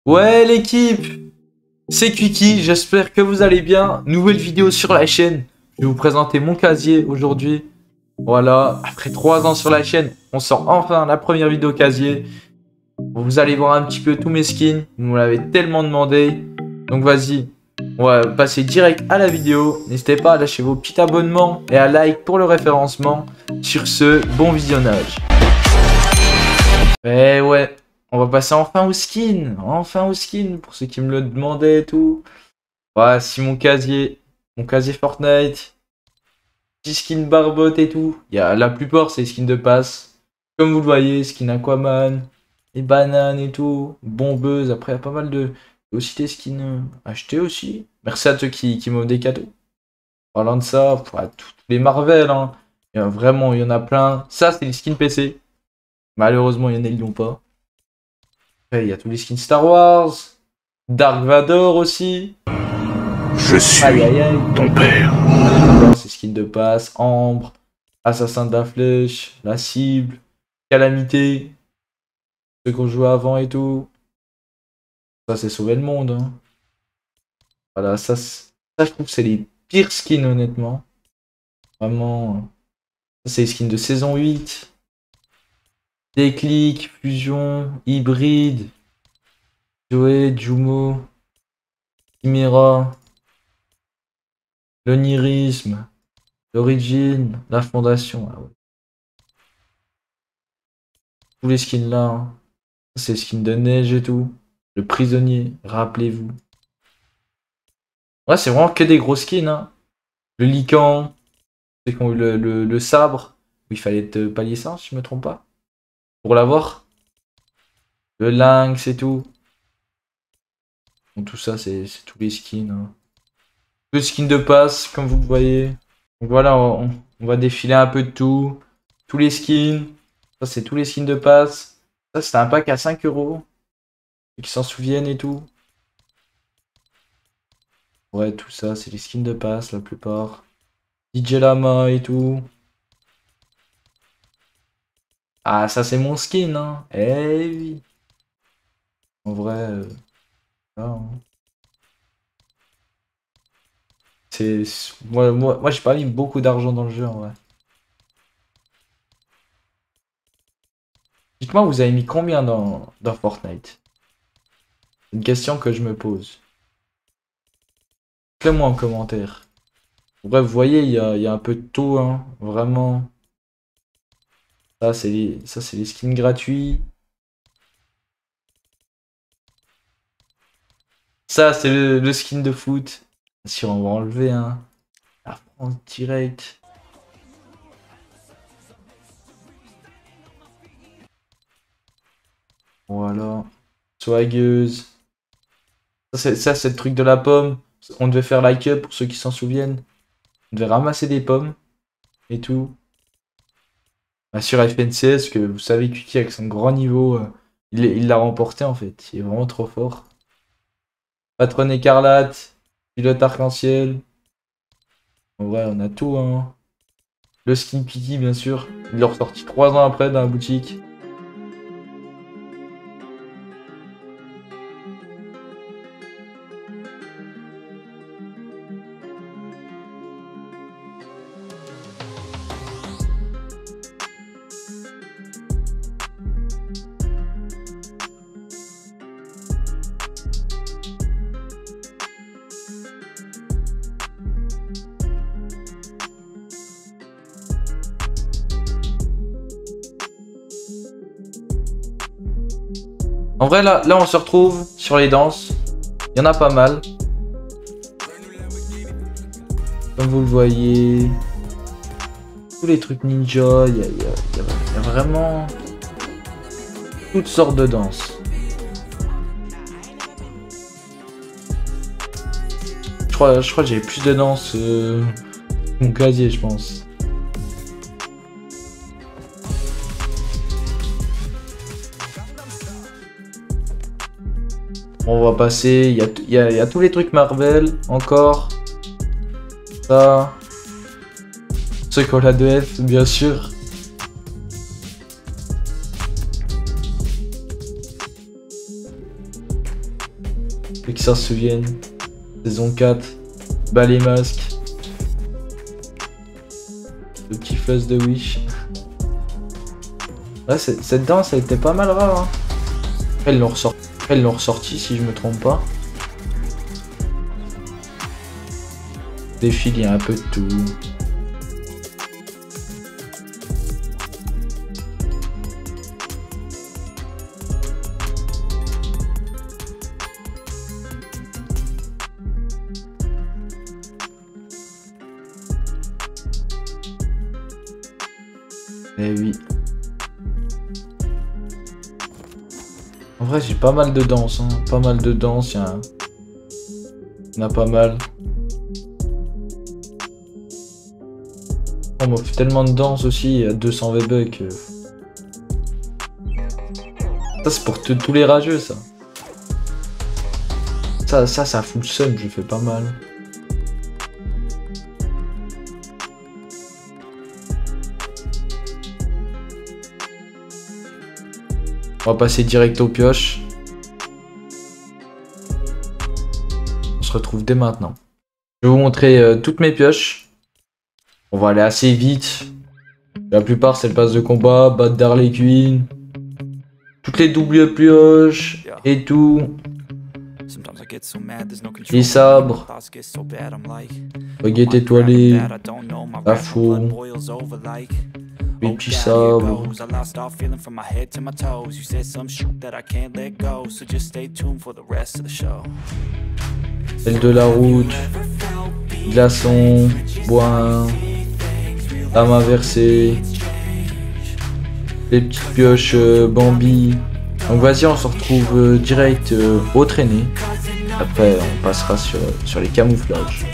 Ouais l'équipe, c'est Quickie, j'espère que vous allez bien. Nouvelle vidéo sur la chaîne, je vais vous présenter mon casier aujourd'hui. Voilà, après 3 ans sur la chaîne, on sort enfin la première vidéo casier. Vous allez voir un petit peu tous mes skins, vous me l'avez tellement demandé. Donc vas-y, on va passer direct à la vidéo. N'hésitez pas à lâcher vos petits abonnements et à like pour le référencement. Sur ce, bon visionnage. Eh ouais. On va passer enfin au skin, pour ceux qui me le demandaient et tout. Voici mon casier Fortnite, petit skin barbotte et tout. La plupart c'est skin de passe, comme vous le voyez, skin Aquaman, et bananes et tout, bombeuse. Après il y a pas mal de aussi des skins achetés aussi. Merci à ceux qui m'ont des cadeaux. Parlant de ça, tous les Marvel, hein. Il y en a plein. Ça c'est les skins PC. Malheureusement il y en a ils l'ont pas. Il y a tous les skins Star Wars, Dark Vador aussi. Je suis ton père. C'est skins de passe, Ambre, Assassin de la Flèche, La Cible, Calamité, ceux qu'on jouait avant et tout. Ça c'est sauver le monde. Hein. Voilà, ça je trouve que c'est les pires skins honnêtement. Vraiment. Ça c'est les skins de saison 8. Déclic, Fusion, Hybride, Joey, Jumo, Chimera, l'onirisme, l'origine, la fondation. Ah ouais. Tous les skins là. Hein. C'est les skins de neige et tout. Le prisonnier, rappelez-vous. Ouais, c'est vraiment que des gros skins. Hein. Le Lycan, c'est qu'on a eu le sabre. Où il fallait être palier 100, si je me trompe pas. Pour l'avoir. Le lynx et tout. Donc tout ça, c'est tous les skins. Hein. Le skin de passe, comme vous le voyez. Donc voilà, on va défiler un peu de tout. Tous les skins. Ça, c'est tous les skins de passe. Ça, c'était un pack à 5 €. Ceux qui s'en souviennent et tout. Ouais, tout ça, c'est les skins de passe, la plupart. DJ Lama et tout. Ah, ça, c'est mon skin, hein. Eh oui. En vrai... là, hein. Moi j'ai pas mis beaucoup d'argent dans le jeu, en vrai. Dites-moi, vous avez mis combien dans Fortnite? C'est une question que je me pose. Dites-le-moi en commentaire. Bref, vous voyez, il y a un peu de tout, hein. Vraiment. Ça, c'est les skins gratuits. Ça, c'est le skin de foot. Bien sûr, on va enlever, hein. La France direct. Voilà. Swagueuse. Ça, c'est le truc de la pomme. On devait faire like up pour ceux qui s'en souviennent. On devait ramasser des pommes. Et tout. Bah, sur FNCS, que vous savez, Quickie avec son grand niveau, il l'a remporté en fait. Il est vraiment trop fort. Patronne écarlate. Pilote arc-en-ciel. En vrai, on a tout, hein. Le skin Quickie, bien sûr. Il l'a ressorti 3 ans après dans la boutique. En vrai, là, on se retrouve sur les danses. Il y en a pas mal. Comme vous le voyez. Tous les trucs ninja. Il y a vraiment toutes sortes de danses. Je crois que j'ai plus de danses que mon casier, je pense. On va passer, il y a tous les trucs Marvel, encore. Ça. Ceux qui ont la 2F, bien sûr. Ceux qui s'en souviennent. Saison 4. Bas les masques. Le kiffeuse de Wish. Ouais, cette danse, elle était pas mal rare. Hein. Après, ils l'ont ressorti si je me trompe pas. Défile, il y a un peu de tout. Eh oui. En vrai, j'ai pas mal de danse. Hein. Pas mal de danse. Il y en a pas mal. On m'offre tellement de danse aussi à 200 V-Bucks. Ça, c'est pour tous les rageux, ça. Ça fout le seum. Je fais pas mal. On va passer direct aux pioches. On se retrouve dès maintenant. Je vais vous montrer toutes mes pioches. On va aller assez vite. La plupart c'est le pass de combat, battre d'Harley Quinn. Toutes les doubles pioches et tout. Les sabres. Baguette étoilée. La faux. Les petits sabres. Celle de la route. Glaçon. Bois. Lame inversée. Les petites pioches Bambi. Donc vas-y, on se retrouve direct au traîné. Après on passera sur les camouflages.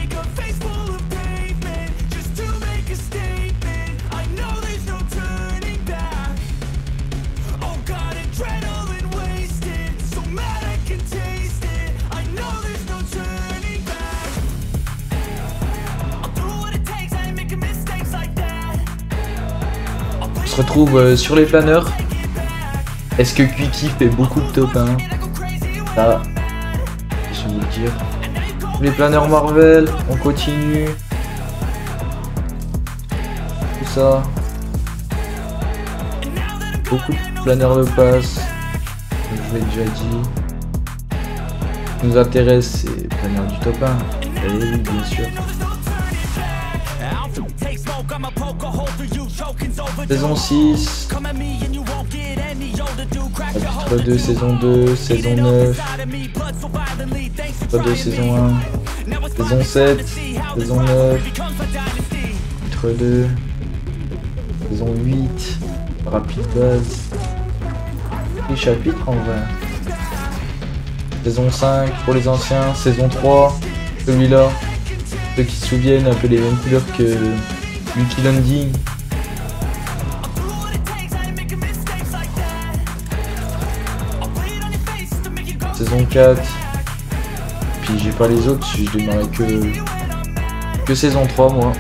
On se retrouve sur les planeurs. Est-ce que Quickie fait beaucoup de top 1? Ça, je vais vous le dire. Les planeurs Marvel, on continue. Tout ça. Beaucoup de planeurs de passe. Comme je l'ai déjà dit. Ce qui nous intéresse, c'est les planeurs du top 1. Et oui, bien sûr. Saison 6. Chapitre 2, saison 2, saison 9. Chapitre 2, saison 1. Saison 7, saison 9. Chapitre 2. Saison 8. Rapide base. Les chapitres en vrai. Saison 5 pour les anciens. Saison 3. Celui-là. Ceux qui se souviennent, un peu les mêmes couleurs que Lucky Landing. Saison 4. Puis j'ai pas les autres, je démarrais que saison 3 moi.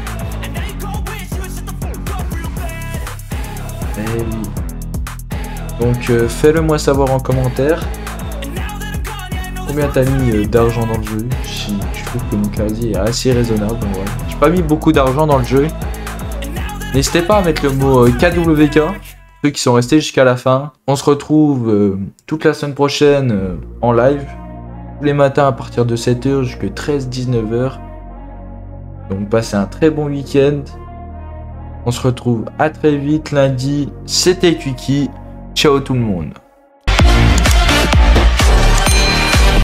Et oui. Donc fais-le moi savoir en commentaire. Combien t'as mis d'argent dans le jeu? Si je trouve que mon casier est assez raisonnable. Donc voilà. J'ai pas mis beaucoup d'argent dans le jeu. N'hésitez pas à mettre le mot KWK. Ceux qui sont restés jusqu'à la fin. On se retrouve toute la semaine prochaine en live. Tous les matins à partir de 7h jusqu'à 13-19h. Donc passez un très bon week-end. On se retrouve à très vite lundi. C'était Quickie. Ciao tout le monde.